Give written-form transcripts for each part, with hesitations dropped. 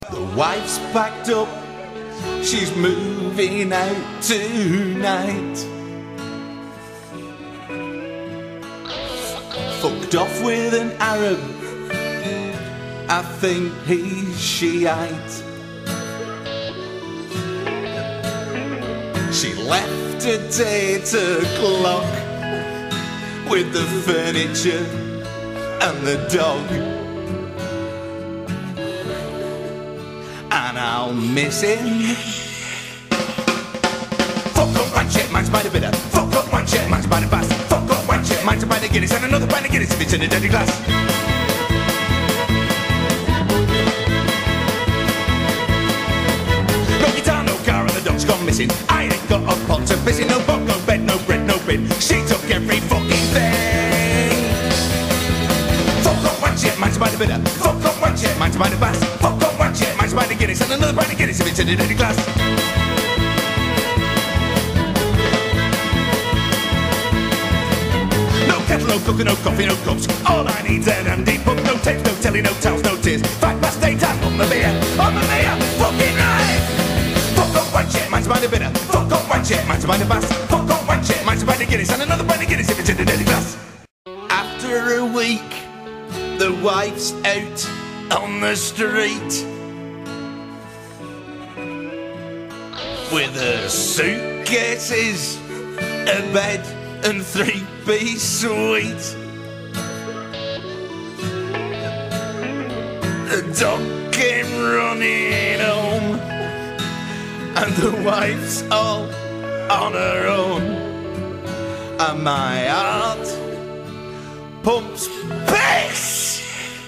The wife's packed up, she's moving out tonight. Fucked off with an Arab, I think he's Shi-ite. She left at 8 o'clock with the furniture and the dog, and I'll miss him. Fuck up one shit, mine's by the bitter. Fuck up one shit, mine's by the bass. Fuck up one shit, mine's by the Guinness, and another pint of Guinness if it's in a dirty glass. No guitar, no car, and the dog's gone missing. I ain't got a pot to piss in, no book, no bed, no bread, no bin. She took every fucking thing. Fuck up one shit, mine's by the bitter. Fuck up one shit, mine's by the bass. Fuck up one shit, mine's by the Guinness, and another pint of Guinness if it's in a dirty glass. Kettle, no cooker, no coffee, no cups. All I need's an handy book. No tapes, no telly, no towels, no tears. 8:05 on the beer, fucking right. Fuck up one shit, mine's by the bitter. Fuck up one shit, mine's by the bass. Fuck up one shit, mine's by the Guinness, and another pint of Guinness if it's in a dirty glass. After a week, the wife's out on the street with her suitcases, a bed, and 3-piece suite. The dog came running home, and the wife's all on her own, and my heart pumps piss.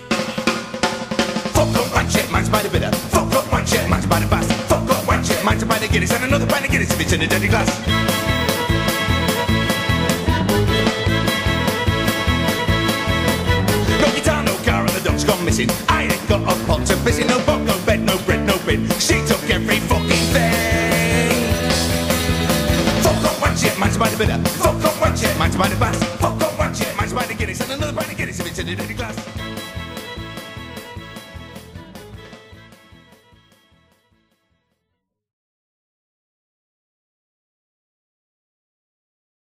Fuck up one shit, mine's by the bitter. Fuck up one shit, mine's by the bass. Fuck up one shit, mine's by the Guinness, and another pint of Guinness if it's in a dirty glass. Missing. I ain't got a pot to piss in, no book, no bed, no bread, no bin. She took every fucking thing. Fuck up one shit, mine's by the bitter. Fuck up one shit, mine's by the bass. Fuck up one shit, mine's by the Guinness, and another pint of Guinness if it's in a dirty glass.